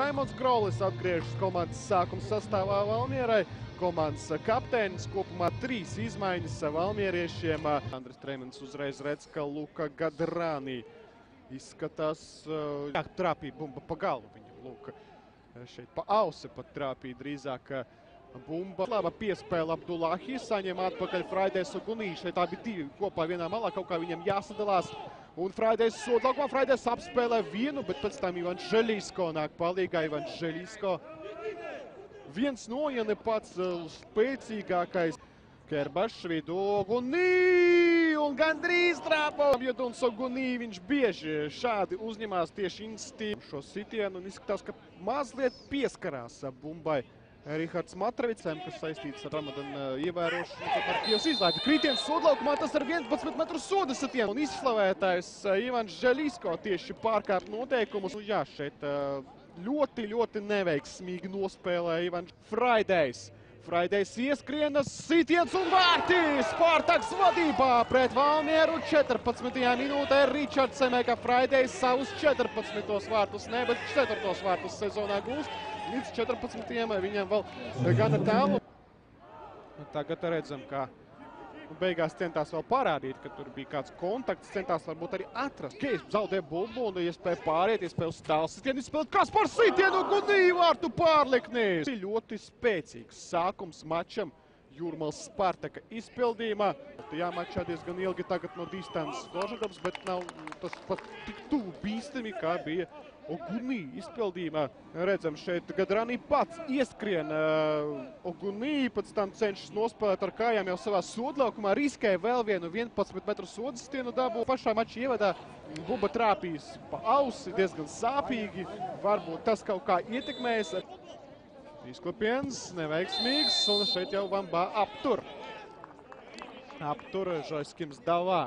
Raimonds Krolis atgriežas komandas sākuma sastāvā Valmierai. Komandas kapteinis kopumā 3 izmaiņas valmieriešiem. Andris Treimans uzreiz redz, ka Luka Gadrani izskatās trāpīja bumba pa galvu. Viņam Luka šeit pa ausi pat trāpīja drīzāk bumba. Laba piespēle Abdullahi, saņem atpakaļ Fraidejs un Gunī. Šeit abi divi kopā vienā malā, kaut kā viņam jāsadalās. Un Fraidejs sodlaukumā, Fraidejs apspēlē vienu, bet pēc tam Ivans Želisko nāk palīgā. Ivans Želisko viens no, ja ne pats spēcīgākais. Kerbašs vidū, Gunī un gandrīz trāpo. Joduns Gunī, viņš bieži šādi uzņemās tieši institīvu šo sitienu un izskatās, ka mazliet pieskarās bumbai Rihards Matrevicam, kas saistīts ar Ramadana ievērošanu. Tomēr Kievs izlaida kritiens sodlaukumā, tas ar 11 metru soda sitienu. Un izslavētājs Ivans Želisko tieši pārkāp noteikumus. Nu jā, šeit ļoti neveiksmīgi nospēlē Ivans Fraidejs. Fraidejs ieskrienas, sitiens un vārti! Spartaks vadībā pret Valmieru 14. minūtē. Ričards Semeka Fraidejs savus 14. vārtus, ne, bet 4. vārtus sezonā gūst. Līdz 14. viņam vēl gana tālu. Tagad redzam, ka beigās centās vēl parādīt, ka tur bija kāds kontakts, centās varbūt arī atrast. Kejs zaudē bumbu un iespēja pāriet, iespēja uz tālu sitienu, izspēlēt Kaspars sitienu, Gunī vārtu pārliknīs. Ļoti spēcīgs sākums mačam Jūrmals Spartaka izpildījumā. Jā, mačā diezgan ilgi tagad no distances nožadams, bet nav tas pat tik tuvu bīstami, kā bija Ogunī izpildījumā. Redzam, šeit Gadrani pats ieskrien Ogunī, pēc tam cenšas nospēlēt ar kājām jau savā sodlaukumā, riskēja vēl vienu 11 metru sodas stienu dabu. Pašā mača ievadā bumba trāpījis pa ausi, diezgan sāpīgi, varbūt tas kaut kā ietekmējas. Izklipiens, neveiksmīgs, un šeit jau Vambā aptur. Aptur Žoiskims Davā.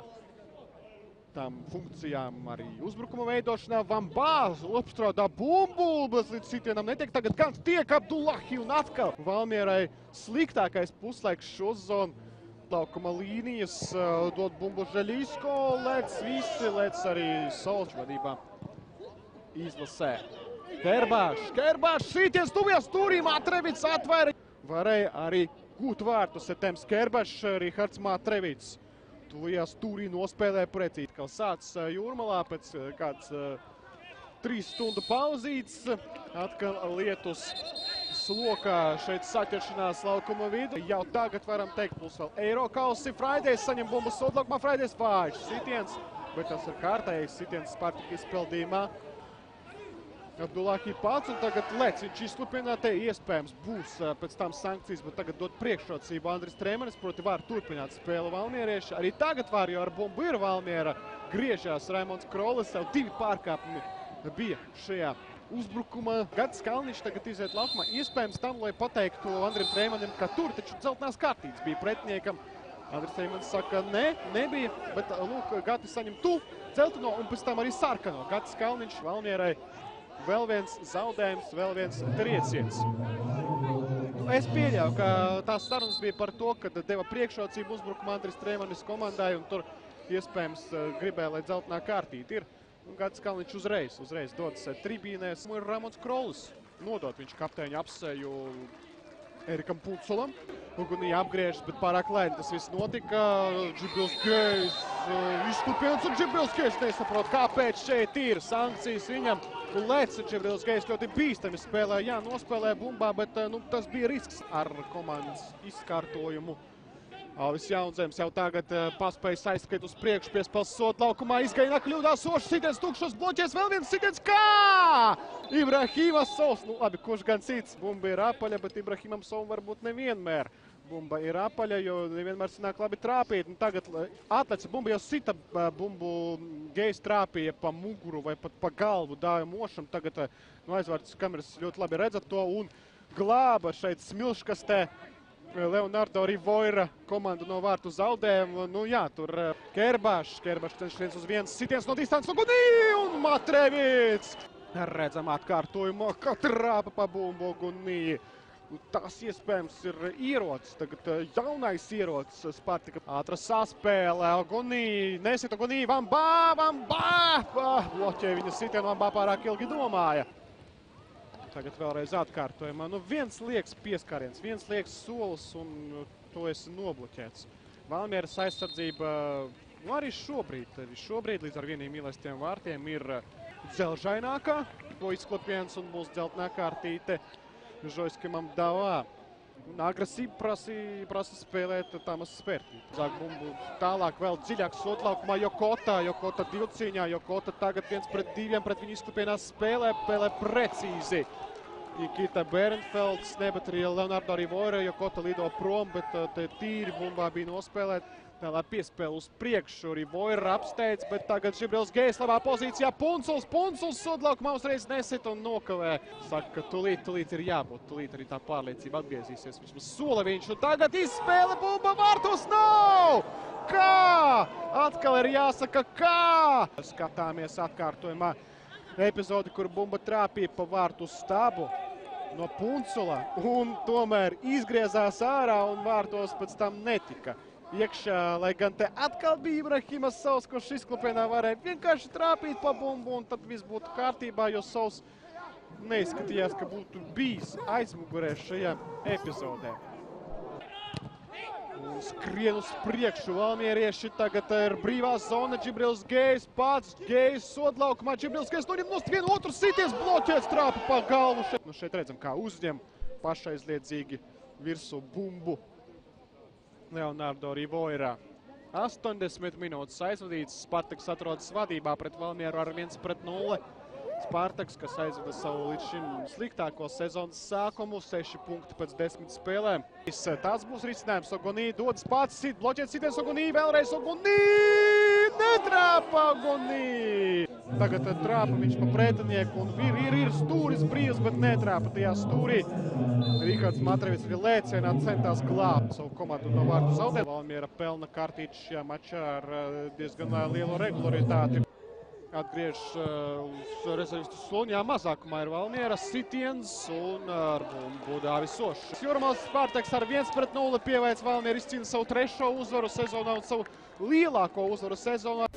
Tām funkcijām arī uzbrukuma veidošanā. Vambā apstrādā bumbu, bet līdz sitienam netiek. Tagad gan tiek Abdullahi un atkal Valmierai sliktākais puslaiks šo zonu. Laukuma līnijas dod bumbu Želisko, lēc visi, lēc arī Solčs vadībā izlasē. Kerbašs, sitiens tuvies stūrī, Matrevits atvēra. Varēja arī gūt vārtus Etems Kerbašs, Rihards Matrevits. Tuvajā stūrī nospēlē precīzi. Kā sāc Jūrmalā pēc kāds 3 stundu pauzītes. Atkal lietus slokā šeit saķeršanās laukuma vidu. Jau tagad varam teikt, plus vēl Eirokausi. Fraidejs saņem bumbu sodlaukumā, Fraidejs vājš sitiens, bet tas ir kārtējs sitiens Spartaka izpildījumā. Abdullahi pats un tagad lec, viņš izslupinā, te iespējams būs pēc tam sankcijas, bet tagad dod priekšrocību Andris Treimanis, proti var turpināt spēli valmierieši. Arī tagad var, jo ar bumbu ir Valmiera, griežās Raimonds Krolis, jau 2 pārkāpumi bija šajā uzbrukumā. Gatis Kalniņš tagad iziet laukumā, iespējams tam, lai pateiktu Andrim Treimanim, ka tur taču dzeltenās kārtītes bija pretiniekam. Andris Treimans saka, nebija, bet lūk, Gatis saņem tu dzelteno un pēc tam arī sarkano. Gatis Kalniņš Valmierai vēl viens zaudējums, vēl viens trieciens. Es pieļauju, ka tās sarunas bija par to, ka deva priekšrocību uzbrukumā Andris Treimanis komandai un tur iespējams gribēja, lai dzeltenā kārtīte ir. Gatis Kalniņš uzreiz dodas tribīnēs. Ir Raimonds Krolis nodot viņš kapteiņa apseju Erikam Puncolam. Gunī apgriežas, bet pārāk lēni tas viss notika. Džibilskejs izklipiens un Džibilskejs nesaprot, kāpēc šeit ir sankcijas viņam. Un lēc Džibilskejs ļoti bīstami spēlē, jā, nospēlē bumbā, bet tas bija risks ar komandas izkārtojumu. Alvis Jaunzems jau tagad paspējis aizskriet uz priekšu, piespēles sodlaukumā, izgainā kļūdās sošs sitiens, tukšos bloķēs, vēl viens sitiens, kā! Ibrahimas Sovs, labi, kurš gan cits, bumba ir apaļa, bet Ibrahimam Sovam varbūt nevienmēr. Bumba ir apaļa, jo nevienmēr sanāk labi trāpīt. Tagad atlece bumba jau sita bumbu, Gejs trāpīja pa muguru vai pat pa galvu dāja mošam. Tagad aizvārds kameras ļoti labi redzat to un glāba šeit smilškastē. Leonardo Rivoira komandu no vārtu zaudējumu. Nu jā, tur Kerbašs cenšas uz viens sitiens no distances un Gunī un Matrevits. Redzam atkārtojumu, ka trāpa pa bumbu Gunī. Tas iespējams ir ierocis, tagad jaunais ierocis Spartaka. Ātra saspēle, Gunī, nesita Gunī, Vambā! Bloķē viņa sitienu, Vambā pārāk ilgi domāja. Tagad vēlreiz atkārtojumā. Nu, viens liekas pieskāriens, viens liekas solis, un to esi nobloķēts. Valmieras aizsardzība, nu arī šobrīd līdz ar vieniem mīlestiem vārtiem ir dzelžainākā. To izklopiens un būs dzeltnā kārtīte Žojskimam Davā. Agresīvi prasa spēlēt Tamas Spērtī. Zāk bumbu tālāk vēl dziļāk sotlaukumā Jokota divcīņā. Jokota tagad 1-2 pret viņu izklupienās spēlē precīzi. Nikita Bernfelds, ne, bet arī Leonardo Rivoira. Jokota lido prom, bet te tīri bumbā bija nospēlēt. Tālāk piespēle uz priekšu, Rivoira apsteidz, bet tagad Žibrils Gejs labā pozīcijā. Punculs sotlaukumā uzreiz nesit un nokavē. Saka, ka tulīt ir jābūt, tulīt arī tā pārliecība atgriezīsies. Vismaz sola viņš, un tagad izspēle, bumba vārtos nav! Kā? Atkal ir jāsaka, kā? Skatāmies atkārtojumā epizodi, kur bumba trāpīja pa vārtu stabu no Puncula, un tomēr izgriezās ārā un vārtos pēc tam netika iekšā, lai gan te atkal bija Ibrahimas Savs, kurš izklupienā varēja vienkārši trāpīt pa bumbu, un tad viss būtu kārtībā, jo Savs neizskatījās, ka būtu bijis aizmugurē šajā epizodē. Un skrien uz priekšu valmierieši, tagad ir brīvā zona, Žibrils Gejs, pats Gejs sodlaukumā, Žibrils Gejs noņem nost vienu otru sitiens, bloķēts trāpa pa galvu. Šeit redzam, kā uzņem pašaizliedzīgi virsū bumbu Leonardo Rivoira. 80 minūtes aizvadīts, Spartaks atrodas vadībā pret Valmieru ar 1-0. Spartaks, kas aizvada savu līdz šim sliktāko sezonas sākumu, 6 punkti pēc 10 spēlēm. Tāds būs risinājums, Ogonī dodas pats, bloķēt sitiens Ogonī, vēlreiz Ogonī, netrāpa Ogonī! Tagad trāpa viņš pa pretinieku un ir stūris brīvs, bet netrāpa tajā stūrī. Rihards Matrevics arī lēcienā centās glābt savu komandu no vārtu zaudē. Valmiera pelna kārtīti šajā mačā ar diezgan lielu regularitāti. Atgriežas uz rezervistu sloni, mazākumā ir Valmiera sitiens un ar bumbu Dāvis Ošs. Jūrmāls Spartaks ar 1-0 pieveic Valmiera izcīna savu 3. uzvaru sezonā un savu lielāko uzvaru sezonā.